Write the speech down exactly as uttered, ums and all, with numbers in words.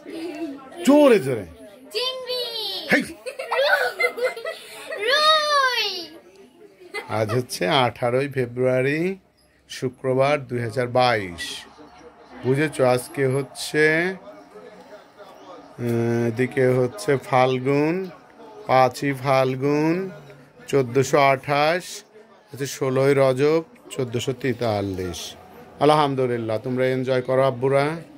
জোরে জোরে। আজ হচ্ছে আঠারোই ফেব্রুয়ারি শুক্রবার দুই হাজার বাইশ। বুঝেছো, আজকে হচ্ছে এদিকে হচ্ছে ফাল্গুন, পাঁচই ফাল্গুন চোদ্দোশো আঠাশ, হচ্ছে ষোলোই রজব চোদ্দোশো তেতাল্লিশ। আলহামদুলিল্লাহ, তোমরা এনজয় করো আব্বুরা।